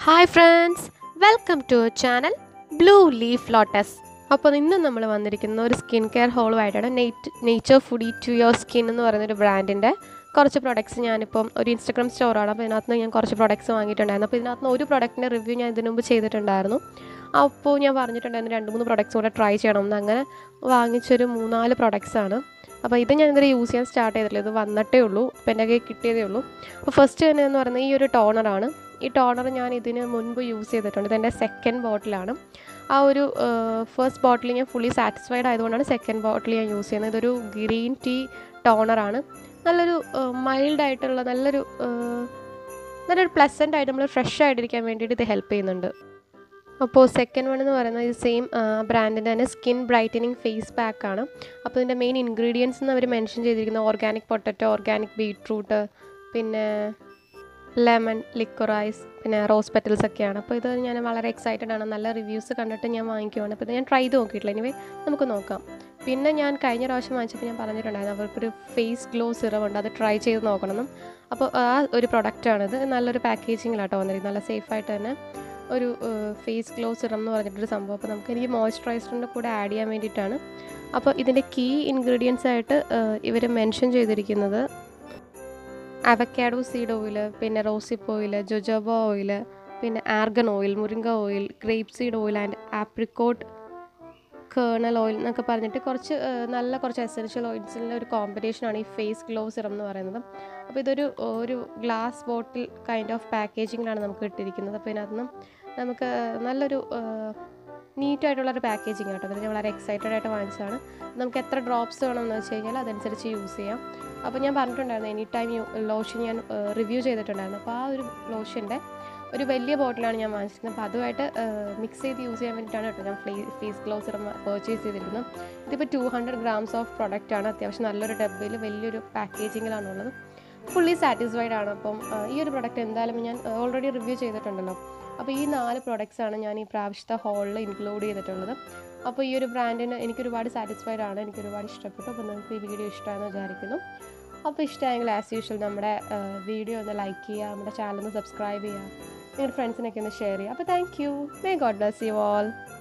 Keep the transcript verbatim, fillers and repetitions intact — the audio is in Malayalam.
Hi friends, welcome to our channel blue leaf lotus. അപ്പോൾ ഇന്ന് നമ്മൾ വന്നിരിക്കുന്ന ഒരു സ്കിൻ കെയർ ഹോളുമായിട്ടാണ്. Nate nature foodie to your skin എന്ന് പറയുന്നൊരു ബ്രാൻഡിൻ്റെ കുറച്ച് പ്രൊഡക്ട്സ് ഞാനിപ്പം ഒരു ഇൻസ്റ്റഗ്രാം സ്റ്റോറാണ്. അപ്പോൾ ഇതിനകത്ത് ഞാൻ കുറച്ച് പ്രൊഡക്ട്സ് വാങ്ങിയിട്ടുണ്ടായിരുന്നു. അപ്പോൾ ഇതിനകത്ത് ഒരു പ്രൊഡക്റ്റിൻ്റെ റിവ്യൂ ഞാൻ ഇതിനു മുമ്പ് ചെയ്തിട്ടുണ്ടായിരുന്നു. അപ്പോൾ ഞാൻ പറഞ്ഞിട്ടുണ്ടായിരുന്നു രണ്ട് മൂന്ന് പ്രൊഡക്ട്സ് കൂടെ ട്രൈ ചെയ്യണമെന്ന്. അങ്ങനെ വാങ്ങിച്ചൊരു മൂന്നാല് പ്രൊഡക്ട്സാണ്. അപ്പോൾ ഇത് ഞാൻ ഇതുവരെ യൂസ് ചെയ്യാൻ സ്റ്റാർട്ട് ചെയ്തിട്ടില്ല, ഇത് വന്നിട്ടേ ഉള്ളൂ, ഇപ്പോൾ എൻ്റെ കയ്യിൽ കിട്ടിയതേ ഉള്ളൂ. അപ്പോൾ ഫസ്റ്റ് തന്നെ എന്ന് പറയുന്നത് ഈ ഒരു ടോണറാണ്. ഈ ടോണർ ഞാൻ ഇതിന് മുൻപ് യൂസ് ചെയ്തിട്ടുണ്ട്. ഇതെൻ്റെ സെക്കൻഡ് ബോട്ടിലാണ്. ആ ഒരു ഫസ്റ്റ് ബോട്ടിൽ ഞാൻ ഫുള്ളി സാറ്റിസ്ഫൈഡ് ആയതുകൊണ്ടാണ് സെക്കൻഡ് ബോട്ടിൽ ഞാൻ യൂസ് ചെയ്യുന്നത്. ഇതൊരു ഗ്രീൻ ടീ ടോണറാണ്. നല്ലൊരു മൈൽഡായിട്ടുള്ള നല്ലൊരു നല്ലൊരു പ്ലസൻ്റ് ആയിട്ട് നമ്മൾ ഫ്രഷ് ആയിട്ടിരിക്കാൻ വേണ്ടിയിട്ട് ഇത് ഹെൽപ്പ് ചെയ്യുന്നുണ്ട്. അപ്പോൾ സെക്കൻഡ് വൺ എന്ന് പറയുന്നത് ഇത് സെയിം ബ്രാൻഡിൻ്റെ തന്നെ സ്കിൻ ബ്രൈറ്റനിങ് ഫേസ് പാക്കാണ്. അപ്പോൾ ഇതിൻ്റെ മെയിൻ ഇൻഗ്രീഡിയൻസ് എന്ന് അവർ മെൻഷൻ ചെയ്തിരിക്കുന്നത് ഓർഗാനിക് പൊട്ടറ്റോ, ഓർഗാനിക് ബീട്രൂട്ട്, പിന്നെ ലെമൺ, ലിക്വറൈസ്, പിന്നെ റോസ് പെറ്റൽസ് ഒക്കെയാണ്. അപ്പോൾ ഇത് ഞാൻ വളരെ എക്സൈറ്റഡ് ആണ്. നല്ല റിവ്യൂസ് കണ്ടിട്ട് ഞാൻ വാങ്ങിക്കുവാണ്. അപ്പോൾ ഇത് ഞാൻ ട്രൈ ചെയ്ത് നോക്കിയിട്ടില്ല. എനിവേ നമുക്ക് നോക്കാം. പിന്നെ ഞാൻ കഴിഞ്ഞ പ്രാവശ്യം വാങ്ങിച്ചപ്പോൾ ഞാൻ പറഞ്ഞിട്ടുണ്ടായിരുന്നു അവർക്കൊരു ഫേസ് ഗ്ലോ സിറം ഉണ്ട്, അത് ട്രൈ ചെയ്ത് നോക്കണമെന്നും. അപ്പോൾ ആ ഒരു പ്രൊഡക്റ്റാണിത്. നല്ലൊരു പാക്കേജിങ്ങിലാട്ടോ വന്നിരിക്കുന്നത്, നല്ല സേഫായിട്ട് തന്നെ ഒരു ഫേസ് ഗ്ലോ സിറം എന്ന് പറഞ്ഞിട്ടൊരു സംഭവം. അപ്പോൾ നമുക്ക് എനിക്ക് മോയ്സ്ചറൈസറിൻ്റെ കൂടെ ആഡ് ചെയ്യാൻ വേണ്ടിയിട്ടാണ്. അപ്പോൾ ഇതിൻ്റെ കീ ഇൻഗ്രീഡിയൻസ് ആയിട്ട് ഇവർ മെൻഷൻ ചെയ്തിരിക്കുന്നത് അവക്കാഡോ സീഡ് ഓയിൽ, പിന്നെ റോസിപ്പ് ഓയിൽ, ജോജോബ ഓയിൽ, പിന്നെ ആർഗൺ ഓയിൽ, മുരിങ്ങ oil, grape seed oil and apricot kernel oil എന്നൊക്കെ പറഞ്ഞിട്ട് കുറച്ച് നല്ല കുറച്ച് എസെൻഷ്യൽ ഓയിൽസിൻ്റെ ഒരു കോമ്പിനേഷനാണ് ഈ ഫേസ് ഗ്ലോ സിറം എന്ന് പറയുന്നത്. അപ്പോൾ ഇതൊരു ഒരു ഗ്ലാസ് ബോട്ടിൽ കൈൻഡ് ഓഫ് പാക്കേജിങ്ങിലാണ് നമുക്ക് ഇട്ടിരിക്കുന്നത്. അപ്പോൾ ഇതിനകത്ത് നമുക്ക് നല്ലൊരു നീറ്റായിട്ടുള്ളൊരു പാക്കേജിങ് കേട്ടോ. അപ്പോൾ ഞാൻ വളരെ എക്സൈറ്റഡ് ആയിട്ട് വാങ്ങിച്ചതാണ്. നമുക്ക് എത്ര ഡ്രോപ്സ് വേണമെന്ന് വെച്ച് കഴിഞ്ഞാൽ അതനുസരിച്ച് യൂസ് ചെയ്യാം. അപ്പോൾ ഞാൻ പറഞ്ഞിട്ടുണ്ടായിരുന്നു എനി ടൈം ലോഷൻ ഞാൻ റിവ്യൂ ചെയ്തിട്ടുണ്ടായിരുന്നു. അപ്പോൾ ആ ഒരു ലോഷൻ്റെ ഒരു വലിയ ബോട്ടിലാണ് ഞാൻ വാങ്ങിച്ചിരുന്നത്. അപ്പോൾ അതുമായിട്ട് മിക്സ് ചെയ്ത് യൂസ് ചെയ്യാൻ വേണ്ടിയിട്ടാണ് കേട്ടോ ഞാൻ flay face glow serum purchase ചെയ്തിരിക്കുന്നത്. ഇതിപ്പോൾ ടു ഹൺഡ്രഡ് ഗ്രാംസ് ഓഫ് പ്രൊഡക്റ്റാണ്. അത്യാവശ്യം നല്ലൊരു ഡബ്ബയിൽ വലിയൊരു പാക്കേജിങ്ങിലാണുള്ളത്. ഫുള്ളി സാറ്റിസ്ഫൈഡ് ആണ്. അപ്പം ഈ ഒരു പ്രൊഡക്റ്റ് എന്തായാലും ഞാൻ ഓൾറെഡി റിവ്യൂ ചെയ്തിട്ടുണ്ടല്ലോ. അപ്പോൾ ഈ നാല് പ്രൊഡക്ട്സാണ് ഞാൻ ഈ പ്രാവശ്യത്തെ ഹോളിൽ ഇൻക്ലൂഡ് ചെയ്തിട്ടുള്ളത്. അപ്പോൾ ഈ ഒരു ബ്രാൻഡിന് എനിക്കൊരുപാട് സാറ്റിസ്ഫൈഡ് ആണ്, എനിക്കൊരുപാട് ഇഷ്ടപ്പെട്ടു. അപ്പോൾ നിങ്ങൾക്ക് ഈ വീഡിയോ ഇഷ്ടമാണെന്ന് വിചാരിക്കുന്നു. അപ്പോൾ ഇഷ്ടമായെങ്കിൽ ആസ് യൂഷ്വൽ നമ്മുടെ വീഡിയോ ഒന്ന് ലൈക്ക് ചെയ്യുക, നമ്മുടെ ചാനൽ ഒന്ന് സബ്സ്ക്രൈബ് ചെയ്യുക, നിങ്ങളുടെ ഫ്രണ്ട്സിനൊക്കെ ഒന്ന് ഷെയർ ചെയ്യുക. അപ്പോൾ thank you. May God bless you all.